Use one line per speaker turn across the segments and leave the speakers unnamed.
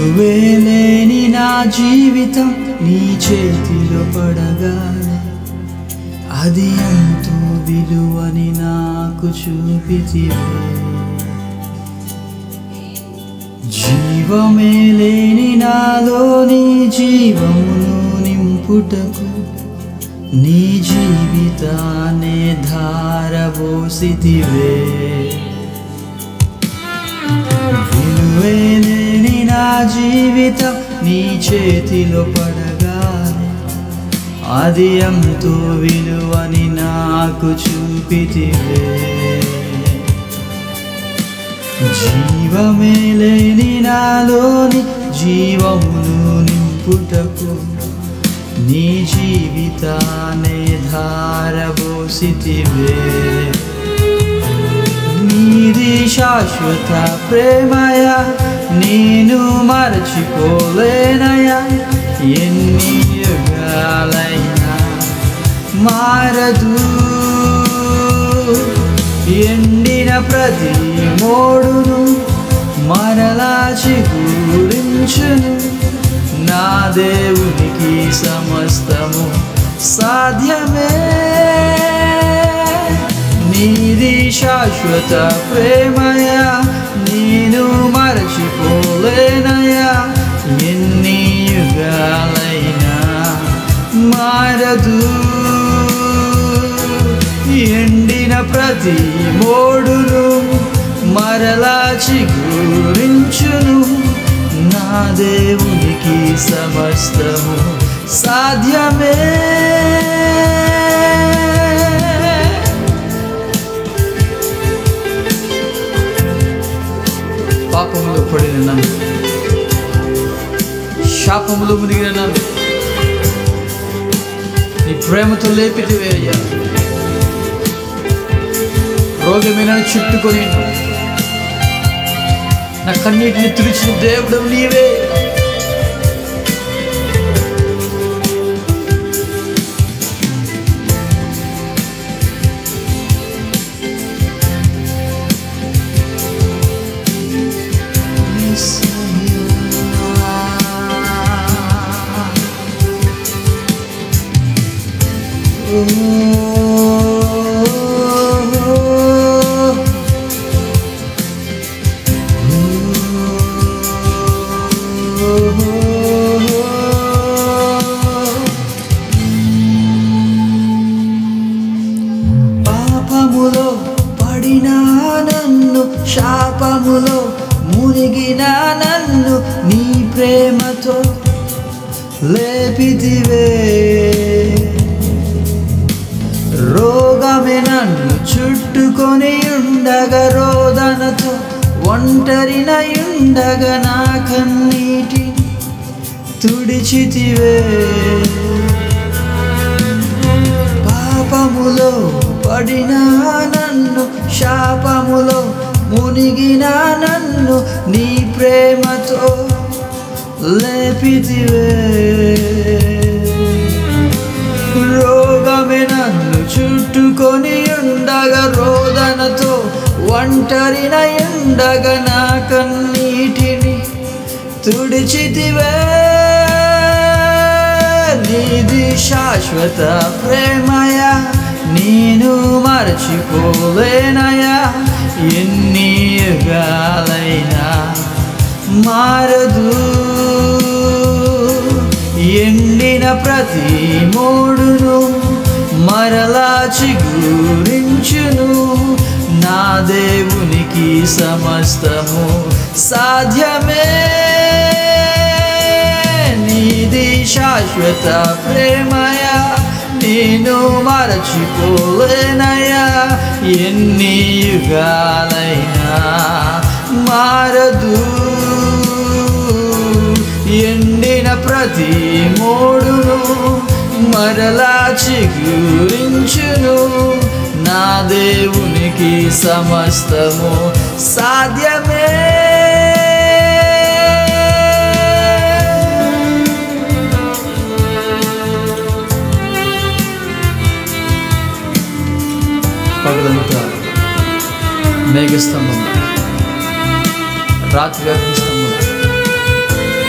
విలువేలేని నా జీవితం నీ చేతిలో పడగానే అది ఎంతో విలువని నాకు చూపితివే. జీవమే లేని నాలోని జీవమును నింపుటకు నీ జీవితాన్నే ధారబోసితివే. విలువేలేని నా జీవితం నీ చేతిలో పడగానే అది ఎంతో విలువని నాకు చూపితివే. జీవమే లేని నాలోని జీవమును నింపుటకు నీ జీవితాన్నే ధారబోసితివే. నీది శాశ్వత ప్రేమయా, నేను మరచిపోలేనయా. ఎన్ని యుగాలైనా మారదు. ఎండిన ప్రతి మోడును మరలా చిగురించును. నా దేవునికి సమస్తము సాధ్యమే. నీది శాశ్వత ప్రేమయా, నేను మరచిపోలేనయా. ఎన్ని యుగాలైనా మారదు. ఎండిన ప్రతి మోడును మరలా చిగురించును. నా దేవునికి సమస్తము సాధ్యమే. పాపములో పడిన నన్ను, శాపములో మునిగిన నన్ను నీ ప్రేమతో లేపితివే అయ్యా. రోగమే నన్ను చుట్టుకొని నా కన్నీటిని తుడిచిన దేవుడు నీవే. పాపములో పడిన నన్ను, శాపములో మునిగిన నన్ను నీ ప్రేమతో లేపితివే. రోగమే నన్ను చుట్టుకొని ఉండగా, రోదనతో ఒంటరినయుండగా నా కన్నీటి తుడిచితివే. పాపములో పడిన నన్ను, శాపములో మునిగిన నన్ను నీ ప్రేమతో లేపితివే. రోగమే నన్ను చుట్టుకొని ఉండగా, రోదనతో ఒంటరినయుండగా నా కన్నీటిని తుడిచితివే. నీది శాశ్వత ప్రేమయా, నేను మరచిపోలేనయా. ఎన్ని యుగాలైనా మారదు. ఎండిన ప్రతి మోడును మరలా చిగురించును. నా దేవునికి సమస్తము సాధ్యమే. నీది శాశ్వత ప్రేమయా, నేను మరచిపోలేనయా. ఎన్ని యుగాలైనా మారదు. ఎండిన ప్రతి మోడును మరలా చిగురించును. నా దేవునికి సమస్తము సాధ్యమే. పగలంతా మేఘస్తంభం, రాత్రి అగ్నిస్తంభం,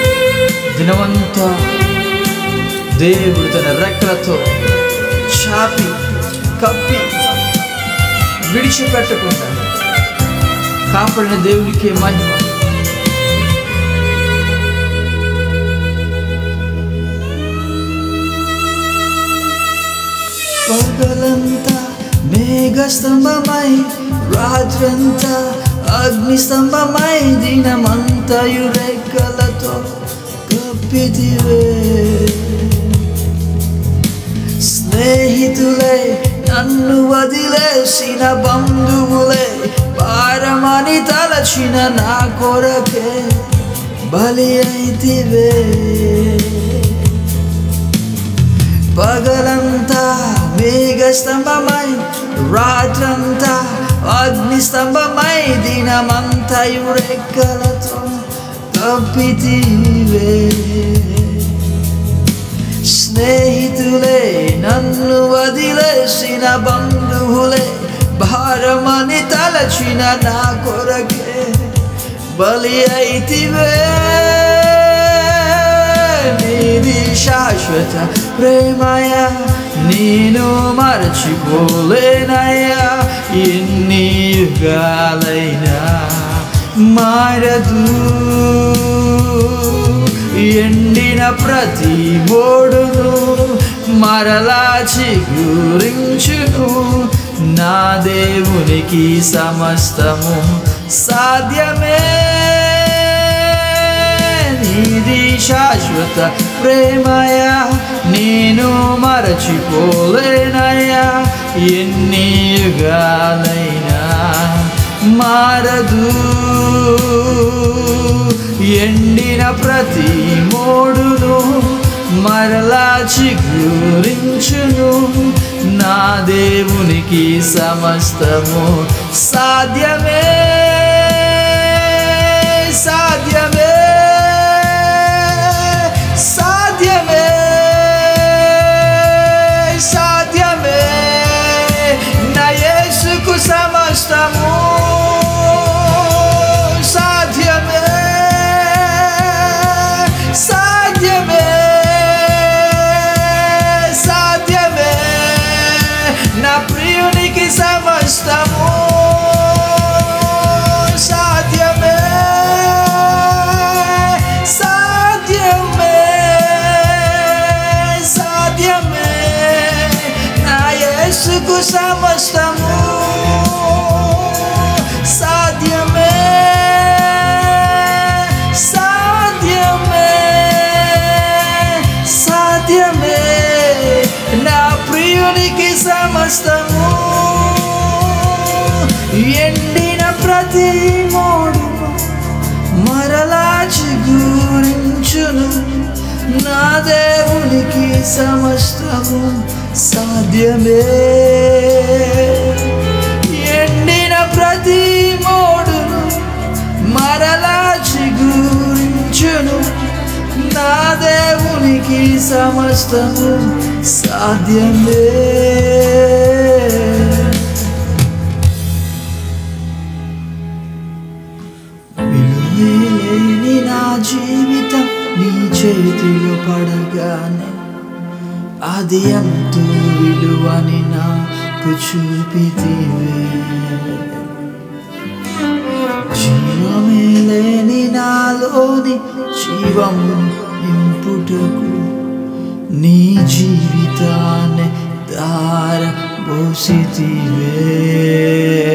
దినమంతా దేవుడు తన రెక్కలతో చాపి కప్పి విడిచిపెట్టకుండా కాపాడిన దేవుడికే మహిమ. పగలంతా మేఘస్తంభమై, రాత్రంతా అగ్నిస్తంభమై, దినమంతయు రెక్కలతో కప్పితివే. స్నేహితులే నన్ను వదిలేసిన బంధువులే, భారమని తలచిన నా కొరకే బలి అయితివే. పగలంతా మేఘస్తంభమై, రాత్రంతా అగ్నిస్తంభమై, దినమంతయు రెక్కలతో కప్పితివే. స్నేహితులే నన్ను వదిలేసిన బంధువులే, భారమని తలచిన నా కొరకే బలి అయితివే. నీది శాశ్వత ప్రేమయ, నేను మరచిపోలేనయ్యా. ఎన్ని యుగాలైనా మారదు. ఎండిన ప్రతి మోడును మరలా చిగురించును. నా దేవునికి సమస్తము సాధ్యమే. నీది శాశ్వత ప్రేమయ, నేను మరచిపోలేనయ్యా. ఎన్ని యుగాలైనా మారదు. ఎండిన ప్రతి మోడును మరలా చిగురించును. నా దేవునికి సమస్తము సాధ్యమే. సాధ్యమే, సాధ్యమే, సాధ్యమే. నా యేసుకు సమస్తము సాధ్యమే. సాధ్యమే, సాధ్యమే. నా ప్రియునికి సమస్తము సాధ్యమే. సాధ్యమే, సాధ్యమే. నా యేసుకు సమస్తము సాధ్యమే. సాధ్యమే, సాధ్యమే. నా ప్రియునికి సమస్తము. ఎండిన ప్రతి మోడును మరలా చిగురించును. నా దేవునికి సమస్తము సాధ్యమే. ఎండిన ప్రతి మోడును మరలా చిగురించును. నా దేవునికి సమస్తము సాధ్యమే. విలువేలేని నా జీవితం నీ చేతిలో పడగానే అది ఎంతో విలువని నాకు చూపితివే. జీవమే లేని నాలోని జీవం నింపుటకు నీ జీవితాన్ని ధార పోసితివే.